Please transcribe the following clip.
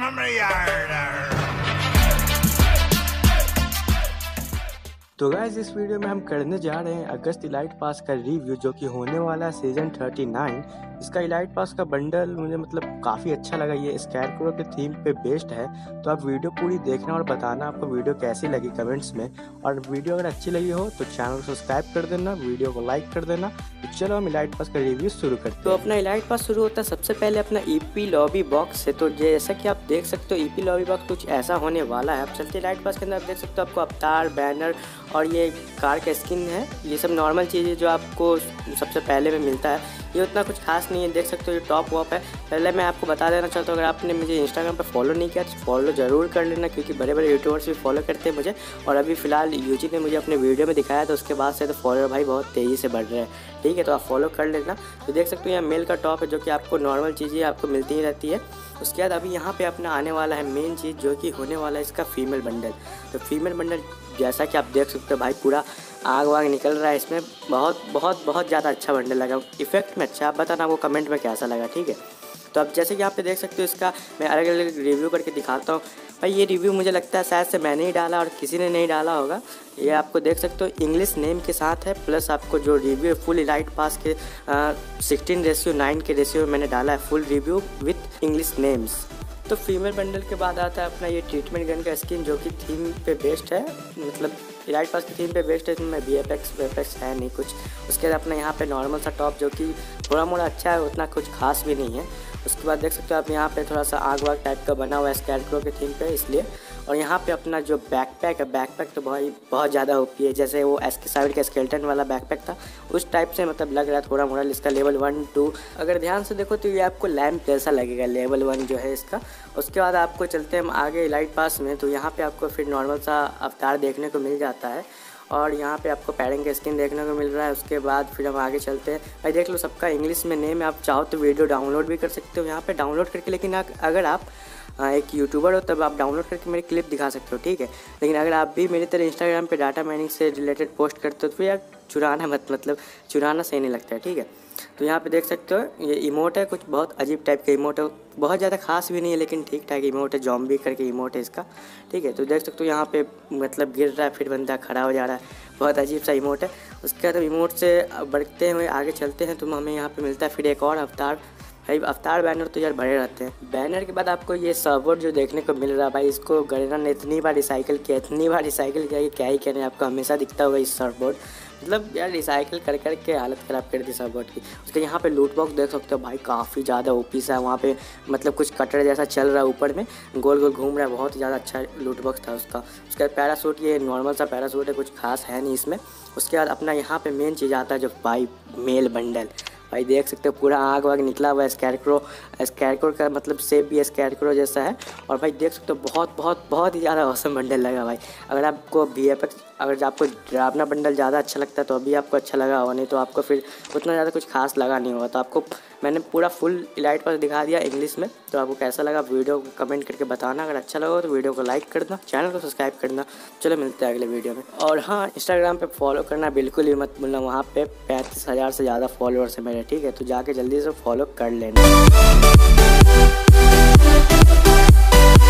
तो गाइस इस वीडियो में हम करने जा रहे हैं अगस्त इलाइट पास का रिव्यू, जो कि होने वाला है सीजन 39। इसका इलाइट पास का बंडल मुझे काफ़ी अच्छा लगा। ये स्कैरक्रो के थीम पे बेस्ड है। तो आप वीडियो पूरी देखना और बताना आपको वीडियो कैसी लगी कमेंट्स में। और वीडियो अगर अच्छी लगी हो तो चैनल को सब्सक्राइब कर देना, वीडियो को लाइक कर देना। तो चलो हम इलाइट पास का रिव्यू शुरू करते हैं। तो अपना इलाइट पास शुरू होता है सबसे पहले अपना ईपी लॉबी बॉक्स से। तो जैसा कि आप देख सकते हो ईपी लॉबी बॉक्स कुछ ऐसा होने वाला है। आप चलते इलाइट पास के अंदर आप देख सकते हो आपको अवतार, बैनर और ये कार का स्किन है। ये सब नॉर्मल चीज़ें जो आपको सबसे पहले में मिलता है। ये उतना कुछ खास नहीं है, देख सकते हो ये टॉप वॉप है। पहले मैं आपको बता देना चाहता हूँ, अगर आपने मुझे इंस्टाग्राम पर फॉलो नहीं किया तो फॉलो ज़रूर कर लेना, क्योंकि बड़े बड़े यूट्यूबर्स भी फॉलो करते हैं मुझे। और अभी फ़िलहाल यूजी ने मुझे अपने वीडियो में दिखाया, तो उसके बाद से तो फॉलोअर भाई बहुत तेज़ी से बढ़ रहे हैं। ठीक है, तो आप फॉलो कर लेना। तो देख सकते हो यहाँ मेल का टॉप है, जो कि आपको नॉर्मल चीज़ें आपको मिलती ही रहती है। उसके बाद अभी यहाँ पे अपना आने वाला है मेन चीज़, जो कि होने वाला है इसका फीमेल बंडल। तो फीमेल बंडल जैसा कि आप देख सकते हो भाई पूरा आग वाग निकल रहा है इसमें। बहुत बहुत बहुत ज़्यादा अच्छा बंडल लगा, इफेक्ट में अच्छा। आप बताना आपको कमेंट में कैसा लगा। ठीक है, तो अब जैसे कि यहाँ पे देख सकते हो इसका मैं अलग अलग रिव्यू करके दिखाता हूँ। भाई ये रिव्यू मुझे लगता है शायद से मैंने ही डाला और किसी ने नहीं डाला होगा। ये आपको देख सकते हो इंग्लिश नेम के साथ है, प्लस आपको जो रिव्यू है फुल इलाइट पास के 16:9 के रेशियो में मैंने डाला है full review with English names. तो फीमेल बंडल के बाद आता है अपना ये ट्रीटमेंट गन का स्किन, जो कि थीम पे बेस्ड है। इलाइट पास की थीम पे बेस्ड है। इसमें वीएफएक्स है नहीं कुछ। उसके बाद अपना यहाँ पे नॉर्मल सा टॉप, जो कि थोड़ा मोड़ा अच्छा है, उतना कुछ खास भी नहीं है। उसके बाद देख सकते हो आप यहाँ पे थोड़ा सा आग वाग टाइप का बना हुआ है स्कैरक्रो के थीम पे, इसलिए। और यहाँ पे अपना जो बैकपैक है, बैकपैक तो भाई बहुत ज़्यादा ओपी है। जैसे वो एसके साइड का स्केलेटन वाला बैकपैक था, उस टाइप से लग रहा है थोड़ा मोड़ा। इसका लेवल 1, 2 अगर ध्यान से देखो तो ये आपको लैम्प जैसा लगेगा, लेवल 1 जो है इसका। उसके बाद आपको चलते हैं हम आगे इलाइट पास में। तो यहाँ पे आपको फिर नॉर्मल सा अवतार देखने को मिल जाता है, और यहाँ पे आपको पैडिंग का स्किन देखने को मिल रहा है। उसके बाद फिर हम आगे चलते हैं। भाई देख लो सबका इंग्लिश में नेम है। आप चाहो तो वीडियो डाउनलोड भी कर सकते हो यहाँ पे डाउनलोड करके, लेकिन अगर आप एक यूट्यूबर हो तब आप डाउनलोड करके मेरी क्लिप दिखा सकते हो। ठीक है, लेकिन अगर आप भी मेरी तरह इंस्टाग्राम पे डाटा माइनिंग से रिलेटेड पोस्ट करते हो तो यार चुराना मत, चुराना सही नहीं लगता है। ठीक है, तो यहाँ पे देख सकते हो ये इमोट है, कुछ बहुत अजीब टाइप का इमोट है। बहुत ज़्यादा खास भी नहीं है, लेकिन ठीक ठाक इमोट है। जॉम्बी करके इमोट है इसका। ठीक है, तो देख सकते हो यहाँ पे गिर रहा है, फिर बंदा खड़ा हो जा रहा है। बहुत अजीब सा इमोट है। उसके बाद इमोट से बढ़ते हुए आगे चलते हैं, तो हमें यहाँ पे मिलता है फिर एक और अवतार। भाई अवतार बैनर तो यार बड़े रहते हैं। बैनर के बाद आपको ये सर्वबोर्ड जो देखने को मिल रहा है, भाई इसको गणना ने इतनी बार रिसाइकिल किया कि क्या ही कहने। आपको हमेशा दिखता होगा इस सर्वबोर्ड, यार रिसाइकिल कर के हालत ख़राब कर दी सर्वबोर्ड की। उसके यहाँ पे लूट बॉक्स देख सकते हो भाई, काफ़ी ज़्यादा ओपी सा है। वहाँ पे कुछ कटर जैसा चल रहा है, ऊपर में गोल गोल घूम रहा है। बहुत ज़्यादा अच्छा लूट बॉक्स था उसका। उसके बाद पैरासूट, ये नॉर्मल सा पैरासूट है, कुछ खास है नहीं इसमें। उसके बाद अपना यहाँ पे मेन चीज़ आता है जो भाई मेल बंडल। भाई देख सकते हो पूरा आग वाग निकला हुआ है। स्कैरक्रो का शेप भी स्कैरक्रो जैसा है। और भाई देख सकते हो बहुत ही ज़्यादा औसम बंडल लगा भाई। अगर आपको अगर आपको डरावना बंडल ज़्यादा अच्छा लगता है तो अभी आपको अच्छा लगा होगा, नहीं तो आपको फिर उतना ज़्यादा कुछ खास लगा नहीं होगा। तो आपको मैंने पूरा फुल इलाइट पास दिखा दिया इंग्लिश में। तो आपको कैसा लगा वीडियो को कमेंट करके बताना। अगर अच्छा लगा तो वीडियो को लाइक कर देना, चैनल को सब्सक्राइब करना। चलो मिलते हैं अगले वीडियो में। और हाँ, इंस्टाग्राम पे फॉलो करना बिल्कुल ही मत भूलना, वहाँ पे 35,000 से ज़्यादा फॉलोअर्स है मेरे। ठीक है, तो जाके जल्दी से फॉलो कर लेना।